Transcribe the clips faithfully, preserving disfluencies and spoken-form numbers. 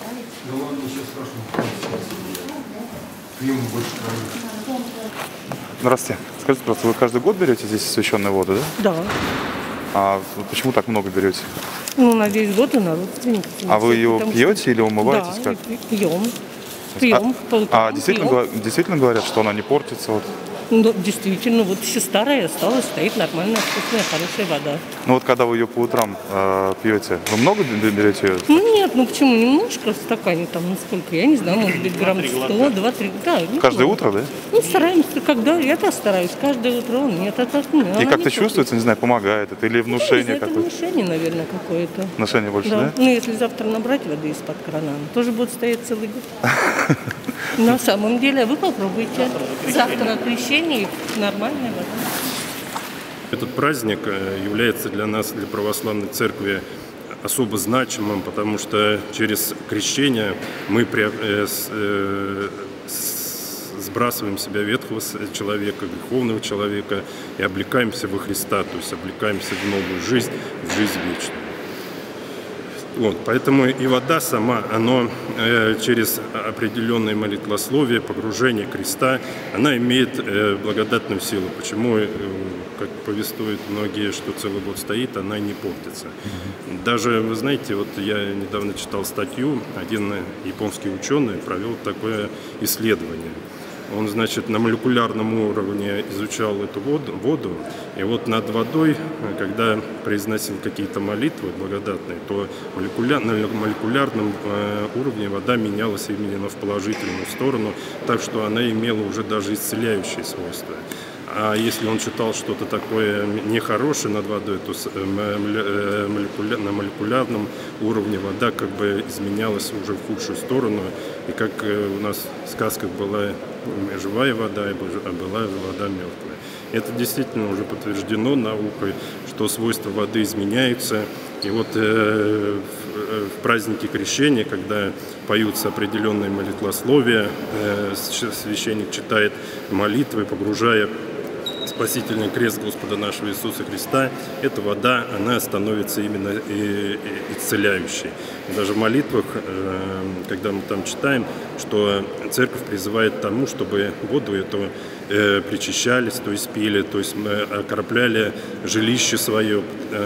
Да ладно, ничего страшного. Пьем больше крови. Здравствуйте. Скажите, просто вы каждый год берете здесь освященную воду, да? Да. А почему так много берете? Ну, на весь год и на родственников. А вы ее Потому пьете что... или умываетесь? Да, как? пьем. Пьем. А, а действительно, говор- действительно говорят, что она не портится? Вот? Ну, действительно, вот еще старая осталась, стоит нормальная, вкусная, хорошая вода. Ну вот когда вы ее по утрам э, пьете, вы много берете ее? Ну нет, ну почему? Немножко в стакане, там, ну сколько, я не знаю, может быть, грамм сто, два-три. Да, Каждое утро, да? Ну, стараемся, когда, я-то стараюсь, каждое утро, он нет, это нет. И как-то чувствуется, не знаю, помогает это или внушение это какое-то? внушение, наверное, какое-то. Внушение больше, да? Да. Ну, если завтра набрать воды из-под крана, она тоже будет стоять целый год. На самом деле, вы попробуйте. Завтра крещение и нормальная вода. Этот праздник является для нас, для православной церкви, особо значимым, потому что через крещение мы сбрасываем с себя ветхого человека, греховного человека и облекаемся во Христа, то есть облекаемся в новую жизнь, в жизнь вечную. Вот, поэтому и вода сама, она э, через определенное молитвословие, погружение креста, она имеет э, благодатную силу. Почему, э, как повествуют многие, что целый год стоит, она не портится. Даже, вы знаете, вот я недавно читал статью, один японский ученый провел такое исследование. Он, значит, на молекулярном уровне изучал эту воду, воду, и вот над водой, когда произносил какие-то молитвы благодатные, то молекуляр, на молекулярном э, уровне вода менялась именно в положительную сторону, так что она имела уже даже исцеляющие свойства. А если он читал что-то такое нехорошее над водой, то на молекулярном уровне вода как бы изменялась уже в худшую сторону. И как у нас в сказках была живая вода, а была вода мертвая. Это действительно уже подтверждено наукой, что свойства воды изменяются. И вот э, в, в празднике крещения, когда поются определенные молитвословия, э, священник читает молитвы, погружая спасительный крест Господа нашего Иисуса Христа, эта вода, она становится именно исцеляющей. Даже в молитвах, когда мы там читаем, что церковь призывает к тому, чтобы воду эту причащались, то есть пили, то есть мы окропляли жилище свое,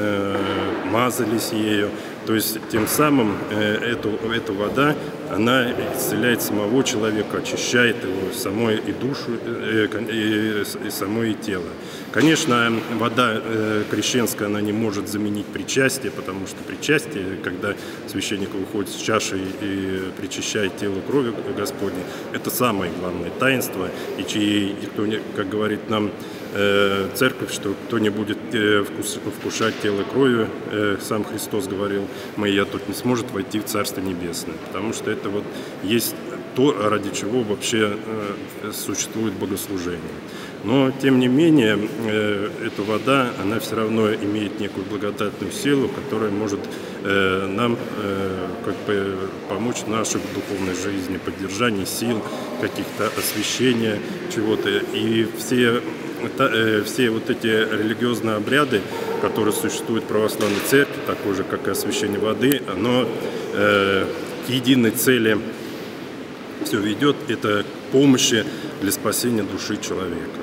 мазались ею. То есть тем самым эту, эта вода, она исцеляет самого человека, очищает его самой и душу, и, и самое тело. Конечно, вода крещенская, она не может заменить причастие, потому что причастие, когда священник выходит с чашей и причащает тело крови Господней, это самое главное таинство. И, и кто, как говорит нам церковь, что кто не будет вкушать тело крови, сам Христос говорил, моя тут не сможет войти в Царство Небесное, потому что это вот есть то, ради чего вообще существует богослужение. Но, тем не менее, эта вода, она все равно имеет некую благодатную силу, которая может нам как бы помочь в нашей духовной жизни, поддержании сил, каких-то освящения чего-то. И все Это, все вот эти религиозные обряды, которые существуют в православной церкви, такой же, как и освящение воды, оно э, к единой цели все ведет, это к помощи для спасения души человека.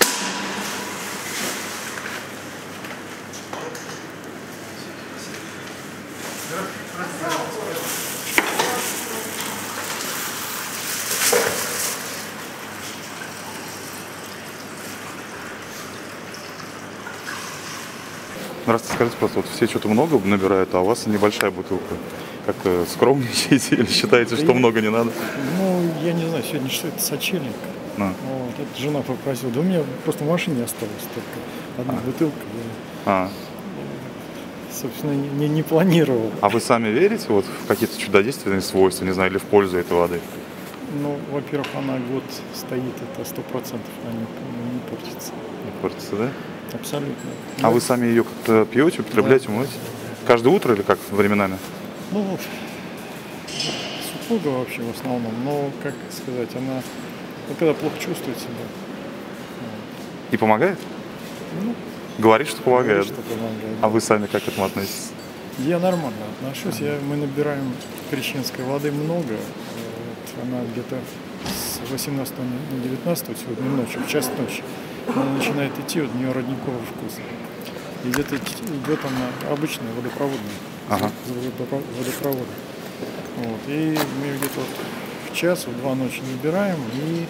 Здравствуйте, скажите, просто вот все что-то много набирают, а у вас небольшая бутылка. Как-то скромничаете или считаете, что много не надо? Ну, я не знаю, сегодня что это, сочельник. А. Вот, это жена попросила. Да у меня просто в машине осталось только одна а. бутылка. Я, а. собственно, не, не планировал. А вы сами верите вот в какие-то чудодейственные свойства, не знаю, или в пользу этой воды? Ну, во-первых, она год стоит, это сто процентов, она не, не портится. Не портится, да? Абсолютно. А ну, вы сами ее как-то пьете, употребляете, да. Умываете? Каждое утро или как временами? Ну, супруга вообще в основном, но, как сказать, она, ну, когда плохо чувствует себя. И помогает? Ну, говорит, что помогает. Говорит, что помогает. А вы сами как к этому относитесь? Я нормально отношусь. Я, мы набираем крещенской воды много. Вот она где-то с восемнадцатого на девятнадцатое сегодня ночью, в час ночи. Она начинает идти, вот у нее родниковый вкус. И где-то идет она обычная водопроводная. Ага. Водопровод. Вот. И мы где-то вот в час, в два ночи набираем и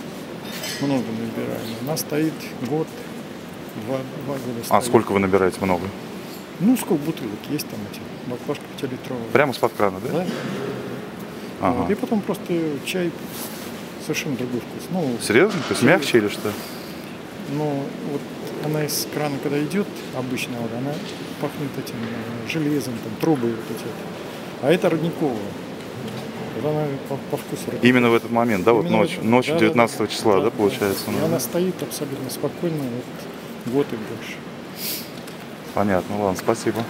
много набираем. Она стоит год, два, два года стоит. А сколько вы набираете много? Ну, сколько бутылок есть там эти, баклажка пятилитровая. Прямо из-под крана, да? Да. Ага. Вот. И потом просто чай совершенно другой вкус. Ну, Серьезно? То есть мягче или что? ну, вот она из крана, когда идет, обычная вода, она пахнет этим э, железом, там, трубы вот эти. А это родниковая. Вот она по, по вкусу родниковая. Именно в этот момент, да? Вот Именно ночь, в- ночью да, да, девятнадцатого да. числа, да, Да, получается? И Ну, она стоит абсолютно спокойно, вот год и больше. понятно, ладно, спасибо.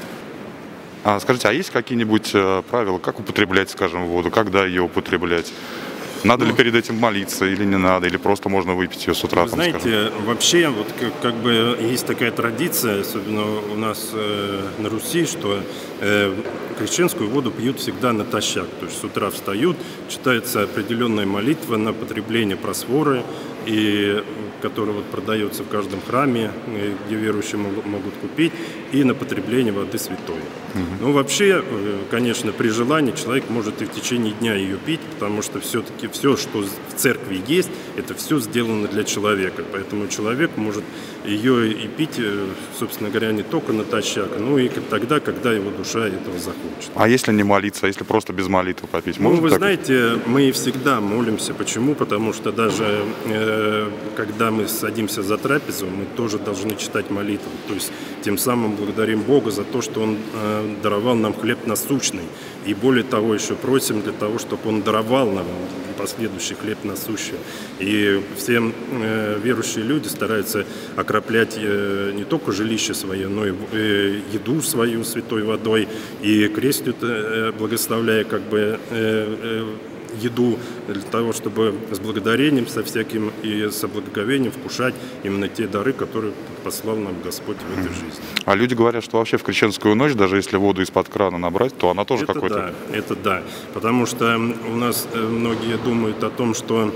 А, скажите, а есть какие-нибудь э, правила, как употреблять, скажем, воду, когда ее употреблять? Надо ли перед этим молиться или не надо, или просто можно выпить ее с утра? Вы там, скажем? знаете, вообще вот как, как бы есть такая традиция, особенно у нас э, на Руси, что э, крещенскую воду пьют всегда натощак. То есть с утра встают, читается определенная молитва на потребление просфоры, и, которая вот продается в каждом храме, э, где верующие могут, могут купить, и на потребление воды святой. Ну, вообще, э, конечно, при желании человек может и в течение дня ее пить, потому что все-таки все, что в церкви есть, это все сделано для человека. Поэтому человек может ее и пить, э, собственно говоря, не только натощак, но и тогда, когда его душа этого захочет. А если не молиться, а если просто без молитвы попить? Ну, Можно вы так? знаете, мы всегда молимся. Почему? Потому что даже э, когда мы садимся за трапезу, мы тоже должны читать молитву. То есть тем самым благодарим Бога за то, что Он э, даровал нам хлеб насущный. И более того, еще просим для того, чтобы Он даровал нам последующий хлеб насущий. И все э, верующие люди стараются окроплять э, не только жилище свое, но и э, еду свою святой водой. И крестят, э, благословляя как бы э, э, еду для того, чтобы с благодарением, со всяким и со благоговением вкушать именно те дары, которые послал нам Господь в этой жизни. А люди говорят, что вообще в крещенскую ночь, даже если воду из-под крана набрать, то она тоже Это какой-то... да, это да. Потому что у нас э, многие думают о том, что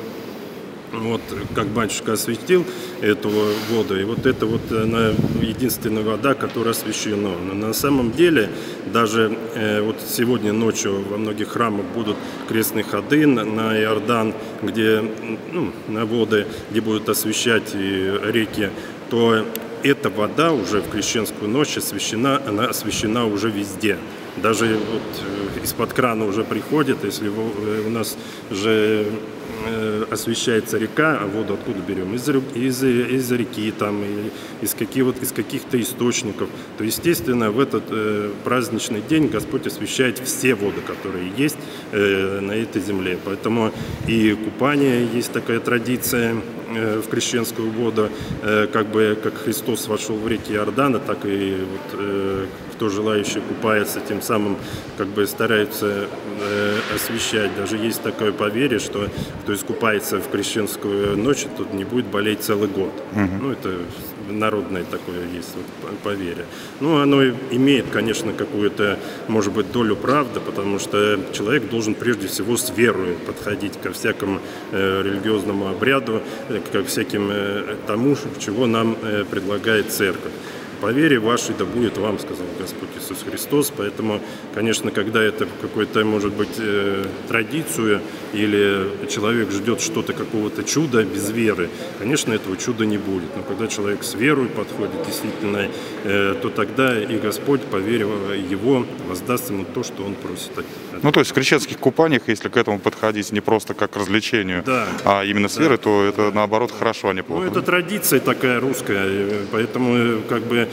вот как батюшка осветил эту воду, и вот это вот она единственная вода, которая освящена. Но на самом деле даже э, вот сегодня ночью во многих храмах будут крестные ходы на, на Иордан, где, ну, на воды, где будут освещать и реки, то эта вода уже в крещенскую ночь освящена, она освящена уже везде. Даже вот из-под крана уже приходит, если у нас же освещается река, а воду откуда берем? Из, из, из реки, там, из, каких, вот, из каких-то источников. То, естественно, в этот э, праздничный день Господь освещает все воды, которые есть э, на этой земле. Поэтому и купание есть такая традиция э, в крещенскую воду, э, как бы как Христос вошел в реки Иордана, так и вот, э, кто желающий купается, тем самым как бы стараются э, освещать. Даже есть такое поверье, что кто искупается в крещенскую ночь, тот не будет болеть целый год. Угу. Ну, это народное такое есть вот поверье. Ну, оно имеет, конечно, какую-то, может быть, долю правды, потому что человек должен прежде всего с верой подходить ко всякому э, религиозному обряду, ко всяким э, тому, чего нам э, предлагает церковь. По вере вашей да будет вам, сказал Господь Иисус Христос. Поэтому, конечно, когда это какой-то, может быть, э, традицию или человек ждет что-то, какого-то чуда без веры, конечно, этого чуда не будет. Но когда человек с верой подходит действительно, э, то тогда и Господь, по вере его, воздаст ему то, что он просит. Ну, то есть в крещенских купаниях, если к этому подходить не просто как к развлечению, да, а именно с да, верой, то это, наоборот, хорошо, а не плохо. Ну, это традиция такая русская, поэтому, как бы,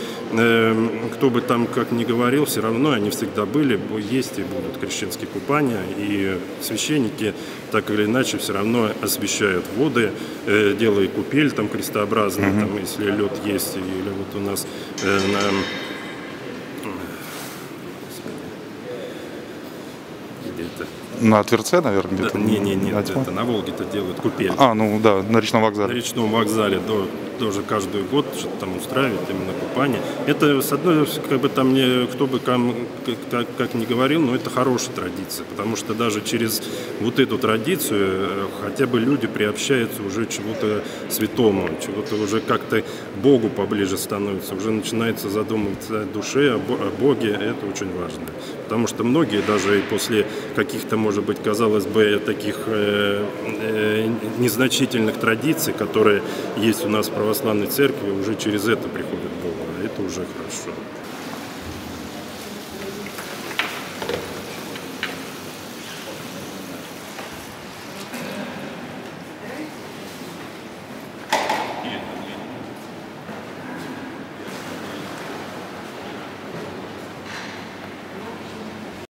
кто бы там как ни говорил, все равно они всегда были, есть и будут крещенские купания, и священники так или иначе все равно освещают воды, делая купель там крестообразную, mm-hmm. там, если лед есть, или вот у нас э, на... где-то На Тверце, наверное, Да, где-то? не, не, не, На это Тьма? на Волге-то делают купель. А, ну да, на речном На вокзале. речном вокзале до, тоже каждый год что-то там устраивает именно купание. Это, с одной, как бы там не, кто бы кам- как, как ни говорил, но это хорошая традиция, потому что даже через вот эту традицию э, хотя бы люди приобщаются уже к чему-то святому, чего-то уже как-то Богу поближе становится, уже начинается задумываться о душе, о, Бо- о Боге, это очень важно. Потому что многие даже и после каких-то, может быть, казалось бы, таких э, э, незначительных традиций, которые есть у нас в православной церкви, уже через это приходят к Богу, а это уже хорошо.